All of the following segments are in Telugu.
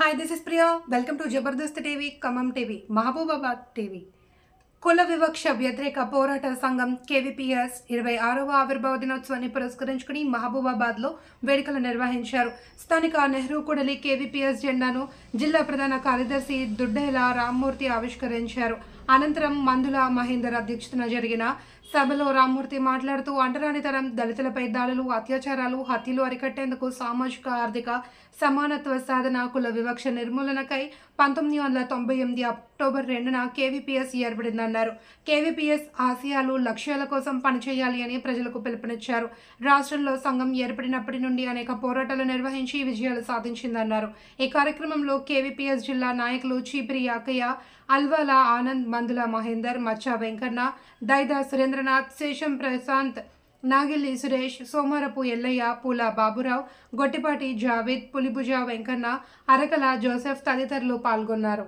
Hi, this is Priya. Welcome to Jabardast TV, Kamam TV, Mahabubabad TV. కుల వివక్ష వ్యతిరేక పోరాట సంఘం కేవీపీఎస్ 26వ ఆవిర్భావ దినోత్సవాన్ని పురస్కరించుకుని మహబూబాబాద్లో వేడుకలు నిర్వహించారు. స్థానిక నెహ్రూ కూడలి కేవీపీఎస్ జెండాను జిల్లా ప్రధాన కార్యదర్శి దుడ్డేల రామ్మూర్తి ఆవిష్కరించారు. అనంతరం మందుల మహేందర్ అధ్యక్షతన జరిగిన సభలో రామ్మూర్తి మాట్లాడుతూ అంటరానితనం, దళితులపై దాడులు, అత్యాచారాలు, హత్యలు అరికట్టేందుకు సామాజిక ఆర్థిక సమానత్వ సాధన, కుల వివక్ష నిర్మూలనకై 1998 అక్టోబర్ 2న కేవీపీఎస్ ఏర్పడిందన్నారు. కేవీపీఎస్ ఆశయాలు, లక్ష్యాల కోసం పనిచేయాలి అని ప్రజలకు పిలుపునిచ్చారు. రాష్ట్రంలో సంఘం ఏర్పడినప్పటి నుండి అనేక పోరాటాలు నిర్వహించి విజయాలు సాధించిందన్నారు. ఈ కార్యక్రమంలో కేవీపీఎస్ జిల్లా నాయకులు చీపిరి యాకయ్య, అల్వాల ఆనంద్, మందుల మహేందర్, మచ్చా వెంకన్న, దైదా సురేంద్రనాథ్, శేషం ప్రశాంత్, నాగిల్లి సురేష్, సోమరపు ఎల్లయ్య, పూల బాబురావు, గొట్టిపాటి జావేద్, పులిభుజ వెంకన్న, అరకల జోసెఫ్ తదితరులు పాల్గొన్నారు.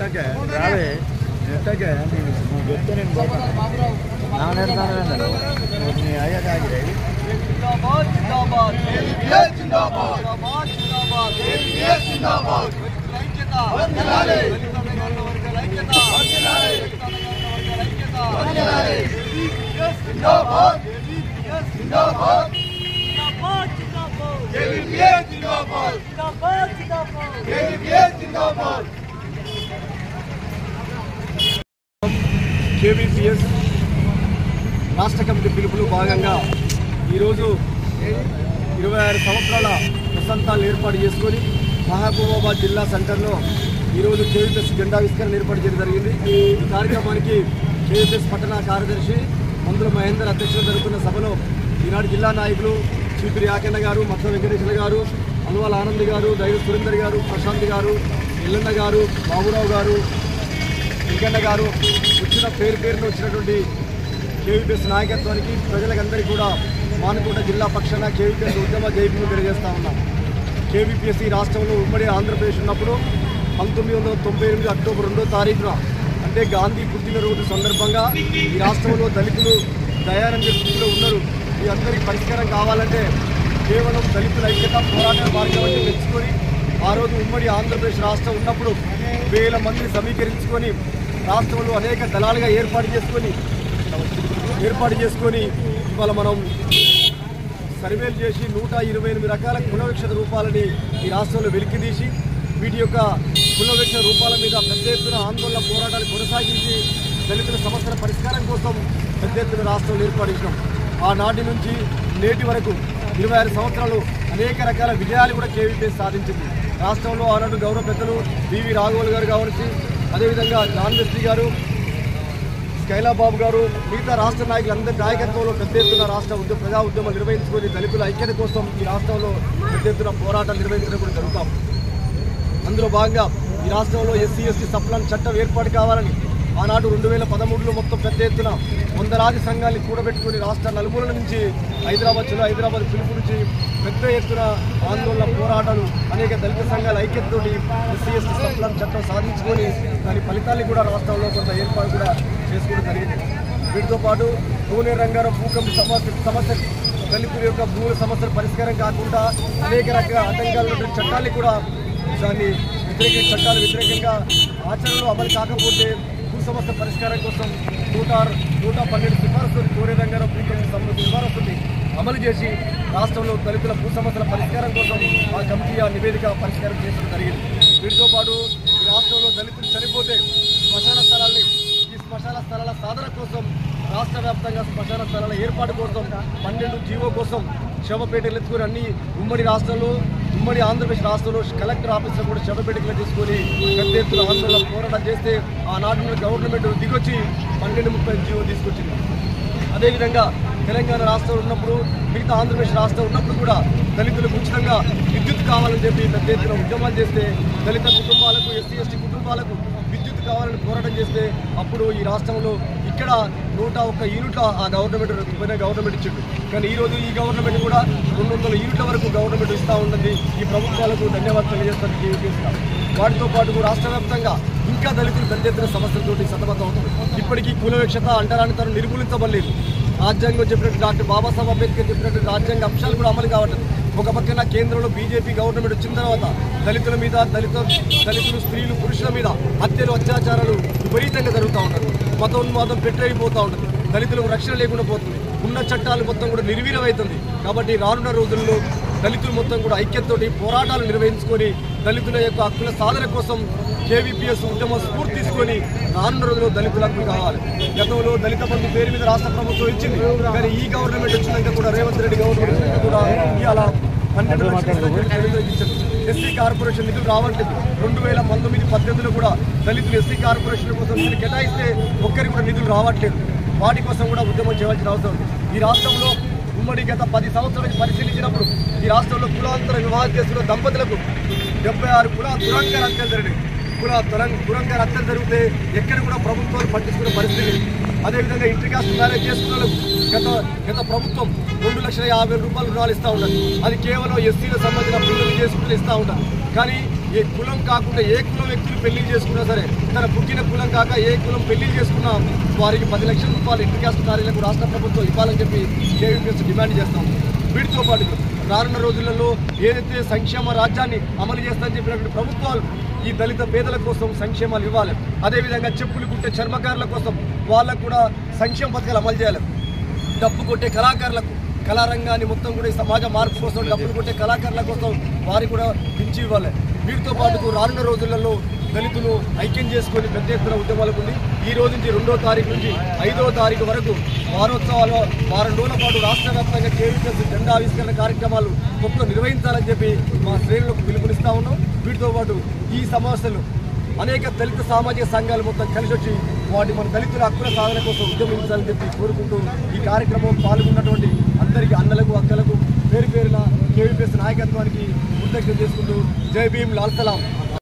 కేవీపీఎస్ రాష్ట్ర కమిటీ పిలుపులో భాగంగా ఈరోజు 26 సంవత్సరాల వసంతాలు ఏర్పాటు చేసుకొని మహబూబాబాద్ జిల్లా సెంటర్లో ఈరోజు కేవీపీఎస్ జెండావిష్కరణ ఏర్పాటు చేయడం జరిగింది. ఈ కార్యక్రమానికి కేవీపీఎస్ పట్టణ కార్యదర్శి మందుల మహేందర్ అధ్యక్షత జరుగుతున్న సభలో ఈనాడు జిల్లా నాయకులు చీపిరి యాకన్న గారు, మత్స వెంకటేశ్వర గారు, అల్వాల ఆనంద్ గారు, దైవ సురేందర్ గారు, ప్రశాంత్ గారు, ఎల్లన్న గారు, బాబురావు గారు, వెంకన్న గారు వచ్చిన పేరును వచ్చినటువంటి కేవీపీఎస్ నాయకత్వానికి ప్రజలకందరికీ కూడా మానుకోట జిల్లా పక్షాన కేవీపీఎస్ ఉద్యమ జైపును తెలియజేస్తా ఉన్నాం. కేవీపీఎస్ ఈ రాష్ట్రంలో ఉమ్మడి ఆంధ్రప్రదేశ్ ఉన్నప్పుడు 1998 అక్టోబర్ 2వ తారీఖున అంటే గాంధీ పుట్టినరోజు సందర్భంగా ఈ రాష్ట్రంలో దళితులు దయానంద స్థితిలో ఉన్నారు. ఈ అందరికీ పరిష్కారం కావాలంటే కేవలం దళితుల ఐక్యత పోరాట మార్గం అంటే తెచ్చుకొని ఆ రోజు ఉమ్మడి ఆంధ్రప్రదేశ్ రాష్ట్రం ఉన్నప్పుడు 1000 మందిని సమీకరించుకొని రాష్ట్రంలో అనేక దళాలుగా ఏర్పాటు చేసుకొని ఇవాళ మనం సర్వేలు చేసి 128 రకాల కులవివక్షత రూపాలని ఈ రాష్ట్రంలో వెలికితీసి వీటి యొక్క కులవివక్ష రూపాల మీద పెద్ద ఎత్తున ఆందోళన పోరాటాలు కొనసాగించి దళితుల సమస్యల పరిష్కారం కోసం పెద్ద ఎత్తున రాష్ట్రంలో ఏర్పాటు ఆనాటి నుంచి నేటి వరకు 26 సంవత్సరాలు అనేక రకాల విజయాలు కూడా కేవీపీఎస్ సాధించింది. రాష్ట్రంలో ఆనాడు గౌరవ పెద్దలు బివి రాఘవల్ గారు కావచ్చు, అదేవిధంగా జాన్ వెస్లీ గారు, స్కైలాబాబు గారు, మిగతా రాష్ట్ర నాయకులందరి నాయకత్వంలో పెద్ద ఎత్తున రాష్ట్ర ప్రజా ఉద్యమాలు నిర్వహించుకొని దళితుల ఐక్యత కోసం ఈ రాష్ట్రంలో పెద్ద ఎత్తున పోరాటాలు నిర్వహించడం కూడా జరుగుతాం. అందులో భాగంగా ఈ రాష్ట్రంలో ఎస్సీ ఎస్టీ సప్లాన్ చట్టం ఏర్పాటు కావాలని ఆనాడు 2013లో మొత్తం పెద్ద ఎత్తున వందలాది సంఘాన్ని కూడబెట్టుకుని రాష్ట్ర నలుమూలల నుంచి హైదరాబాద్ పిలుపు నుంచి పెద్ద ఎత్తున ఆందోళన పోరాటాలు అనేక దళిత సంఘాల ఐక్యతతోటి ఎస్సీ ఎస్టీ సప్లాన్ చట్టం సాధించుకొని దాని ఫలితాన్ని కూడా రాష్ట్రంలో కొంత ఏర్పాటు కూడా చేసుకోవడం జరిగింది. వీటితో పాటు పూణే రంగారావు భూకంప సమస్య దళితుల యొక్క భూముల సమస్యల పరిష్కారం కాకుండా అనేక రకాల ఆటంకాలు చట్టాన్ని కూడా దాన్ని వ్యతిరేకంగా ఆచరణలో అమలు కాకపోతే భూ సమస్య పరిష్కారం కోసం 112 సిఫారసులు పూణే రంగారావు భూకంప సిఫారసుని అమలు చేసి రాష్ట్రంలో దళితుల భూ సమస్యల పరిష్కారం కోసం ఆ కమిటీ ఆ నివేదిక పరిష్కారం చేయడం జరిగింది. వీటితో పాటు ఈ రాష్ట్రంలో దళితులు చనిపోతే ఈ శ్మశాన స్థలాల సాధన కోసం రాష్ట్ర వ్యాప్తంగా శ్మశాన స్థలాల ఏర్పాటు కోసం 12 జీవో కోసం శవపేటలు ఎత్తుకొని అన్ని ఉమ్మడి ఆంధ్రప్రదేశ్ రాష్ట్రంలో కలెక్టర్ ఆఫీసులో కూడా శవపేటలు తీసుకొని పెద్ద ఎత్తున ఆందోళన పోరాటం చేస్తే ఆనాటి గవర్నమెంట్ దిగొచ్చి 1230 జీవో తీసుకొచ్చింది. అదేవిధంగా తెలంగాణ రాష్ట్రం ఉన్నప్పుడు మిగతా ఆంధ్రప్రదేశ్ రాష్ట్రం ఉన్నప్పుడు కూడా దళితులకు ఉచితంగా విద్యుత్ కావాలని చెప్పి పెద్ద ఎత్తున ఉద్యమాలు చేస్తే దళిత కుటుంబాలకు, ఎస్సీ ఎస్టీ కుటుంబాలకు విద్యుత్ కావాలని పోరాటం చేస్తే అప్పుడు ఈ రాష్ట్రంలో ఇక్కడ 101 యూనిట్ల ఆ గవర్నమెంట్ ఇచ్చింది. కానీ ఈరోజు ఈ గవర్నమెంట్ కూడా 200 యూనిట్ల వరకు గవర్నమెంట్ ఇస్తూ ఉంటుంది. ఈ ప్రభుత్వాలకు ధన్యవాదాలు తెలియజేస్తాను కేవీపీఎస్. వాటితో పాటు రాష్ట్ర వ్యాప్తంగా ఇంకా దళితులు పెద్ద ఎత్తున సమస్యలతోటి సతమతం అవుతుంది. ఇప్పటికీ కులవివక్షత, అంటరానితనం నిర్మూలించబడలేదు. రాజ్యాంగం చెప్పినట్టు డాక్టర్ బాబాసాహెబ్ అంబేద్కర్ చెప్పినట్టు రాజ్యాంగ అంశాలు కూడా అమలు కావట్లేదు. ఒక పక్కన కేంద్రంలో బీజేపీ గవర్నమెంట్ వచ్చిన తర్వాత దళితుల మీద దళితులు స్త్రీలు పురుషుల మీద హత్యలు అత్యాచారాలు విపరీతంగా జరుగుతూ ఉంటారు. మతోన్మాదం పెట్టయిపోతూ ఉంటుంది. దళితులకు రక్షణ లేకుండా పోతుంది. ఉన్న చట్టాలు మొత్తం కూడా నిర్వీర్యమవుతుంది. కాబట్టి రానున్న రోజుల్లో దళితులు మొత్తం కూడా ఐక్యతతోటి పోరాటాలు నిర్వహించుకొని దళితుల యొక్క హక్కుల సాధన కోసం కేవీపీఎస్ ఉద్యమ స్ఫూర్తి తీసుకొని రానున్న రోజుల్లో దళితుల హక్కులు కావాలి. గతంలో దళిత బంధు పేరు మీద రాష్ట్ర ప్రభుత్వం ఇచ్చింది. కానీ ఈ గవర్నమెంట్ వచ్చినాక కూడా రేవంత్ రెడ్డి గవర్నమెంట్ కూడా ఇవాళ 12 లక్షలు ఇచ్చింది. ఎస్సీ కార్పొరేషన్ నిధులు రావట్లేదు. 2019-18లో కూడా దళితులు ఎస్సీ కార్పొరేషన్ కోసం నిధులు కేటాయిస్తే ఒక్కరికి కూడా నిధులు రావట్లేదు. వాటి కోసం కూడా ఉద్యమం చేయాల్సిన అవసరం ఉంది. ఈ రాష్ట్రంలో ఉమ్మడి గత 10 సంవత్సరాల పరిశీలించినప్పుడు ఈ రాష్ట్రంలో కులాంతర వివాహం చేసుకున్న దంపతులకు 76 కుల దురంగ హత్యలు జరిగినాయి. దురంగ హత్యలు జరిగితే ఎక్కడ కూడా ప్రభుత్వాలు పట్టించుకునే పరిస్థితి. అదేవిధంగా ఇంటర్కాస్ట్ మ్యారేజ్ చేసుకున్న గత ప్రభుత్వం 2,50,000 రూపాయలు రుణాలు ఇస్తూ ఉంటారు. అది కేవలం ఎస్సీలకు సంబంధించిన పిల్లలు చేసుకుంటే ఇస్తూ ఉంటారు. కానీ ఏ కులం కాకుండా ఏ కులం వ్యక్తులు పెళ్లి చేసుకున్నా సరే, తన పుట్టిన కులం కాక ఏ కులం పెళ్లి చేసుకున్నా వారికి 10 లక్షల రూపాయలు ఇంటర్కాస్ట్ మ్యారేజ్లకు రాష్ట్ర ప్రభుత్వం ఇవ్వాలని చెప్పి కేవీపీఎస్ డిమాండ్ చేస్తాం. వీటితో పాటు రానున్న రోజులలో ఏదైతే సంక్షేమ రాజ్యాన్ని అమలు చేస్తామని చెప్పినటువంటి ప్రభుత్వాలు ఈ దళిత పేదల కోసం సంక్షేమాలు ఇవ్వాలి. అదేవిధంగా చెప్పులు కుట్టే చర్మకారుల కోసం వాళ్ళకు కూడా సంక్షేమ పథకాలు అమలు చేయాలి. డప్పు కొట్టే కళాకారులకు కళారంగాన్ని మొత్తం కూడా ఈ సమాజ మార్పు కోసం డప్పులు కొట్టే కళాకారుల కోసం వారికి కూడా పెంచి ఇవ్వాలి. వీటితో పాటు రానున్న రోజులలో దళితులు ఐక్యం చేసుకొని పెద్ద ఎత్తున ఉద్యమాలకు ఉంది. ఈ రోజు నుంచి 2వ తారీఖు నుంచి 5వ తారీఖు వరకు వారోత్సవాలు 4 రోజుల పాటు రాష్ట్ర వ్యాప్తంగా కేవీపీఎస్ జెండా ఆవిష్కరణ కార్యక్రమాలు మొత్తం నిర్వహించాలని చెప్పి మా శ్రేణులకు పిలుపునిస్తా ఉన్నాం. వీటితో పాటు ఈ సమస్యలు అనేక దళిత సామాజిక సంఘాలు మొత్తం కలిసి వచ్చి మన దళితుల హక్కుల సాధన కోసం ఉద్యమించాలని చెప్పి కోరుకుంటూ ఈ కార్యక్రమం పాల్గొన్నటువంటి అందరికీ అన్నలకు అక్కలకు పేరు పేరున కేవీపీఎస్ నాయకత్వానికి కృతజ్ఞతలు చేసుకుంటూ జై భీమ్ లాల్ సలాం.